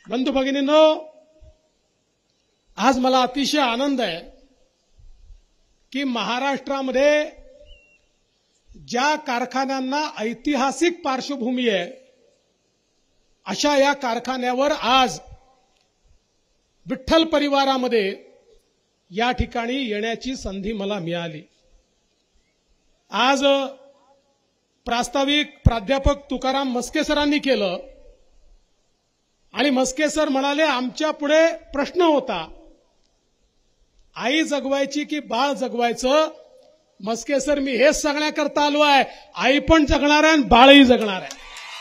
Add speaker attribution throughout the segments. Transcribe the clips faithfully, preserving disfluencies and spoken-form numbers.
Speaker 1: बंधू भगिनींनो, आज मला अतिशय आनंद आहे की महाराष्ट्रामध्ये ज्या कारखान्यांना ऐतिहासिक पार्श्वभूमी आहे अशा या कारखान्यावर आज विठ्ठल परिवारामध्ये या ठिकाणी येण्याची संधी मला मिळाली। आज प्रास्ताविक प्राध्यापक तुकाराम मस्के सरांनी केलं आणि मस्के सर म्हणाले, आमच्या पुढे प्रश्न होता, आई जगवायची की बाळ जगवायचं। मस्के सर, मी हेच सांगण्याकरता आलो आहे, आई पण जगणार आहे आणि बाळही जगणार आहे।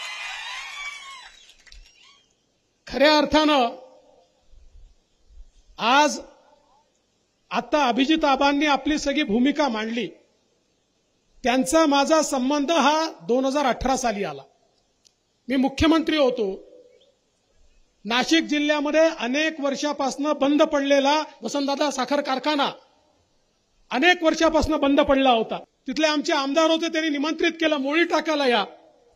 Speaker 1: खऱ्या अर्थानं आज आता अभिजित आबांनी आपली सगळी भूमिका मांडली। त्यांचा माझा संबंध हा दोन हजार अठरा साली आला। मी मुख्यमंत्री होतो। नाशिक जिल्ह्यामध्ये अनेक वर्षापासून बंद पडलेला वसंतदादा साखर कारखाना अनेक वर्षापासून बंद पडला होता। तिथले आमचे आमदार होते, त्यांनी निमंत्रित केलं, मोळी टाकायला या।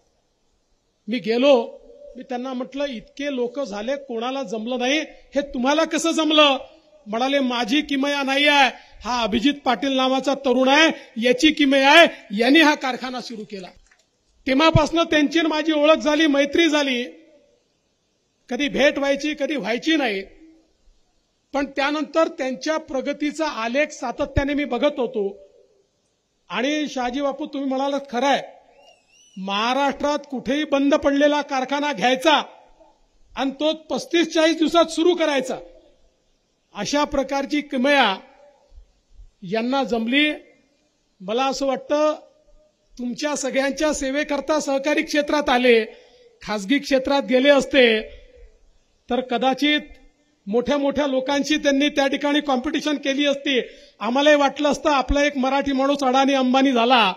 Speaker 1: मी गेलो। मी त्यांना म्हटलं, इतके लोक झाले, कोणाला जमलं नाही, हे तुम्हाला कसं जमलं? म्हणाले, माझी किमया नाही आहे, हा अभिजित पाटील नावाचा तरुण आहे, याची किमया आहे, यांनी हा कारखाना सुरू केला। तेव्हापासून त्यांची माझी ओळख झाली, मैत्री झाली। कधी भेट व्हायची, कधी व्हायची नाही, पण त्यानंतर त्यांच्या प्रगतीचा आलेख सातत्याने मी बघत होतो। आणि शहाजी बापू, तुम्ही म्हणालात खरं आहे, महाराष्ट्रात कुठेही बंद पडलेला कारखाना घ्यायचा आणि तो पस्तीस चाळीस दिवसात सुरू करायचा, अशा प्रकारची किमया यांना जमली। मला असं वाटतं, तुमच्या सगळ्यांच्या सेवेकरता सहकारी क्षेत्रात आले, खासगी क्षेत्रात गेले असते तर कदाचित मोठ्या मोठ्या लोकांशी त्यांनी त्या ठिकाणी कॉम्पिटिशन केली असती। आम्हालाही वाटलं असतं आपला एक मराठी माणूस अडाणी अंबानी झाला,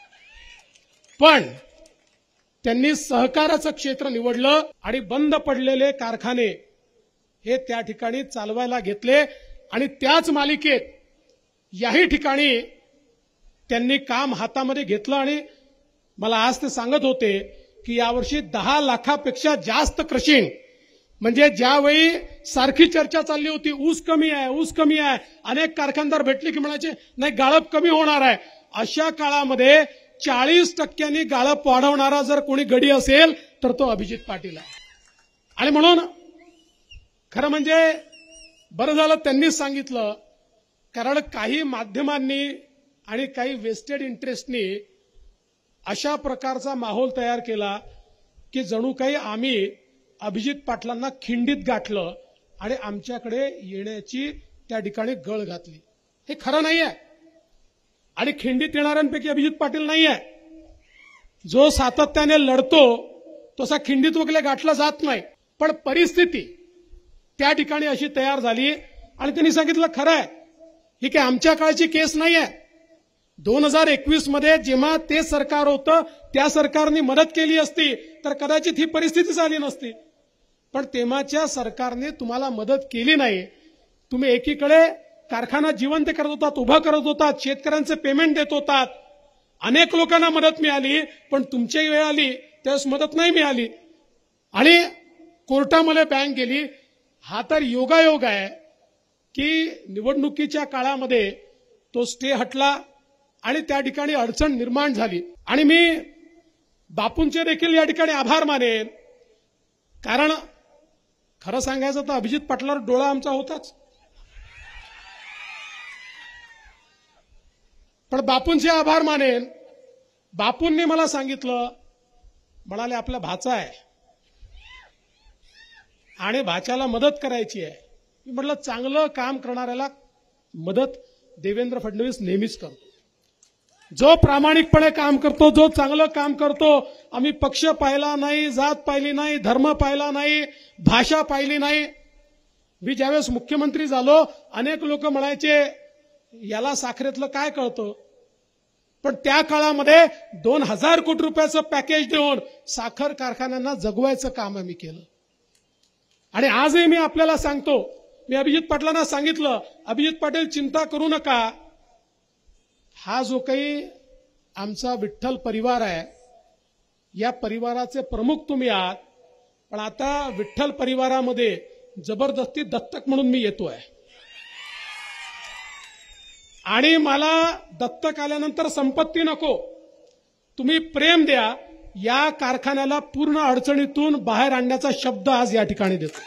Speaker 1: पण त्यांनी सहकाराचं क्षेत्र निवडलं आणि बंद पडलेले कारखाने हे त्या ठिकाणी चालवायला घेतले आणि त्याच मालिकेत याही ठिकाणी त्यांनी काम हातामध्ये घेतलं। आणि मला आज ते सांगत होते की यावर्षी दहा लाखापेक्षा जास्त क्रशिंग, म्हणजे ज्यावेळी सारखी चर्चा चालली होती, ऊस कमी आहे ऊस कमी आहे, अनेक कारखानदार भेटले की म्हणायचे नाही गाळप कमी होणार आहे, अशा काळामध्ये चाळीस टक्क्यांनी गाळप वाढवणारा जर कोणी गडी असेल तर तो अभिजित पाटील आहे। आणि म्हणून खरं म्हणजे बरं झालं त्यांनीच सांगितलं, कारण काही माध्यमांनी आणि काही वेस्टेड इंटरेस्टनी अशा प्रकारचा माहोल तयार केला की जणू काही आम्ही अभिजित पाटलांना खिंडीत गाठलं आणि आमच्याकडे येण्याची त्या ठिकाणी गळ घातली। हे खरं नाही आहे आणि खिंडीत येणाऱ्यांपैकी अभिजित पाटील नाही आहे। जो सातत्याने लढतो तसा खिंडीत वगैरे गाठला जात नाही, पण परिस्थिती त्या ठिकाणी अशी तयार झाली आणि त्यांनी सांगितलं, खरं आहे ही काय आमच्या काळची केस नाही आहे। दोन हजार एकवीस मध्ये जेव्हा ते सरकार होतं त्या सरकारने मदत केली असती तर कदाचित ही परिस्थिती झाली नसती, पण तेव्हाच्या सरकारने तुम्हाला मदत केली नाही। तुम्ही एकीकडे कारखाना जिवंत करत होतात, उभा करत होतात, शेतकऱ्यांचे पेमेंट देत होतात, अनेक लोकांना मदत मिळाली, पण तुमची वेळ आली त्यावेळेस मदत नाही मिळाली आणि कोर्टामध्ये बँक गेली। हा तर योगायोग आहे की निवडणुकीच्या काळामध्ये तो स्टे हटला आणि त्या ठिकाणी अडचण निर्माण झाली। आणि मी बापूंचे देखील या ठिकाणी आभार मानेन, कारण खरं सांगायचं तर अभिजित पाटलावर डोळा आमचा होताच, पण बापूंचे आभार मानेन। बापूंनी मला सांगितलं, म्हणाले आपला भाचा आहे आणि भाच्याला मदत करायची आहे। मी म्हटलं, चांगलं काम करणाऱ्याला मदत देवेंद्र फडणवीस नेहमीच करतो। जो प्रामाणिकपणे काम करतो, जो चांगलं काम करतो, आम्ही पक्ष पाहिला नाही, जात पाहिली नाही, धर्म पाहिला नाही, भाषा पाहिली नाही। मी ज्यावेळेस मुख्यमंत्री झालो अनेक लोक म्हणायचे याला साखरेतलं काय कळतं, पण त्या काळामध्ये दोन हजार कोटी रुपयाचं पॅकेज देऊन साखर कारखान्यांना जगवायचं काम आम्ही केलं। आणि आजही मी आपल्याला सांगतो, मी अभिजित पाटलांना सांगितलं, अभिजित पाटील चिंता करू नका, हा जो काही आमचा विठ्ठल परिवार आहे, या परिवाराचे प्रमुख तुम्ही आहात पण आता विठ्ठल परिवारामध्ये जबरदस्ती दत्तक म्हणून मी येतोय आणि मला दत्तक आल्यानंतर संपत्ती नको, तुम्ही प्रेम द्या. या कारखान्याला पूर्ण अडचणीतून बाहेर आणण्याचा शब्द आज या ठिकाणी देतो.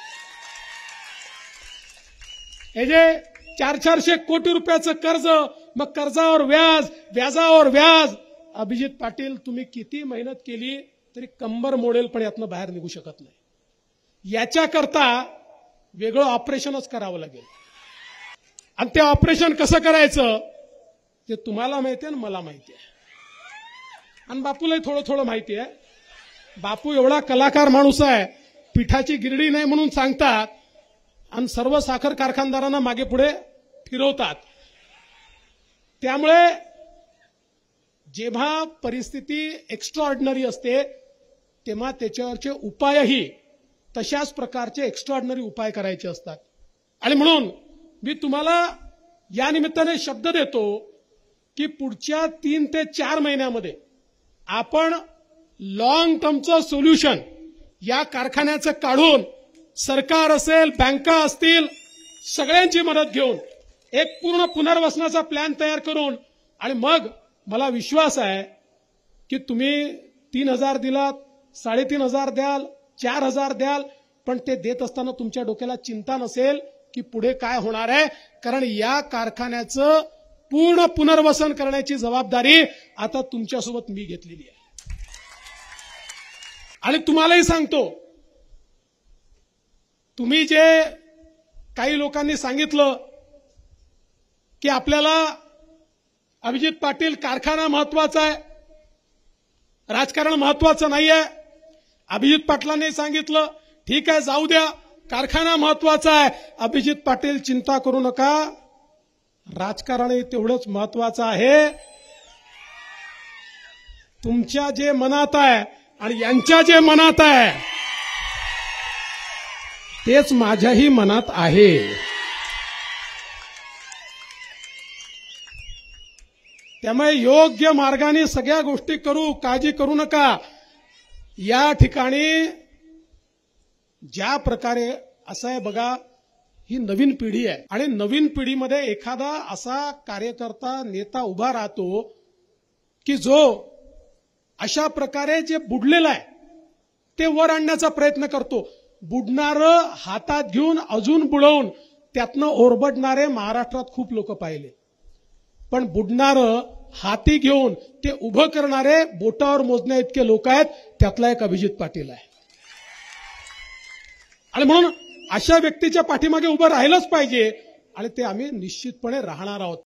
Speaker 1: हे जे चार चारशे कोटी रुपयाचं कर्ज, मग कर्जावर व्याज, व्याजावर व्याज, अभिजित पाटील तुम्ही किती मेहनत केली तरी कंबर मोडेल पण यातनं बाहेर निघू शकत नाही. याच्याकरता वेगळं ऑपरेशनच करावं लागेल. आणि ते ऑपरेशन कसं करायचं ते तुम्हाला माहिती आहे आणि मला माहिती आहे आणि बापूलाही थोडं थोडं माहिती आहे. बापू एवढा कलाकार माणूस आहे, पिठाची गिरडी नाही म्हणून सांगतात आणि सर्व साखर कारखानदारांना मागे पुढे फिरवतात. त्यामुळे जेव्हा परिस्थिती एक्स्ट्राऑर्डिनरी असते तेव्हा त्याच्यावरचे उपायही तशाच प्रकारचे एक्स्ट्राऑर्डिनरी उपाय करायचे असतात. आणि म्हणून मी तुम्हाला या निमित्ताने शब्द देतो की पुढच्या तीन ते चार महिन्यामध्ये आपण लॉंग टर्मचं सोल्युशन या कारखान्याचं काढून सरकार असेल, बँका असतील, सगळ्यांची मदत घेऊन एक पूर्ण पुनर्वसनाचा प्लॅन तयार करून, आणि मग मला विश्वास आहे की तुम्ही तीन हजार दिलात, साडेतीन हजार द्याल, चार हजार द्याल, पण ते देत असताना तुमच्या डोक्याला चिंता नसेल की पुढे काय होणार आहे. कारण या कारखान्याचं पूर्ण पुनर्वसन करण्याची जबाबदारी आता तुमच्यासोबत मी घेतलेली आहे. आणि तुम्हालाही सांगतो, तुम्ही जे काही लोकांनी सांगितलं की आपल्याला अभिजित पाटील कारखाना महत्वाचा आहे, राजकारण महत्वाचं नाहीये. अभिजित पाटलांनी सांगितलं ठीक आहे जाऊ द्या, कारखाना महत्वाचा आहे. अभिजित पाटील चिंता करू नका, राजकारणही तेवढंच महत्वाचं आहे. तुमच्या जे मनात आहे आणि यांच्या जे मनात आहे तेच माझ्याही मनात आहे. त्यामुळे योग्य मार्गाने सगळ्या गोष्टी करू, काळजी करू नका. या ठिकाणी ज्या प्रकारे असं आहे बघा, ही नवीन पिढी आहे आणि नवीन पिढीमध्ये एखादा असा कार्यकर्ता, नेता उभा राहतो की जो अशा प्रकारे जे बुडलेलं आहे ते वर आणण्याचा प्रयत्न करतो. बुडणारं हातात घेऊन अजून बुडवून त्यातनं ओरबडणारे महाराष्ट्रात खूप लोक पाहिले, पण बुडणारं हाती घेऊन ते उभं करणारे बोटावर मोजण्या इतके लोक आहेत. त्यातला एक अभिजित पाटील आहे. आणि म्हणून अशा व्यक्तीच्या पाठीमागे उभं राहिलंच पाहिजे आणि ते आम्ही निश्चितपणे राहणार आहोत.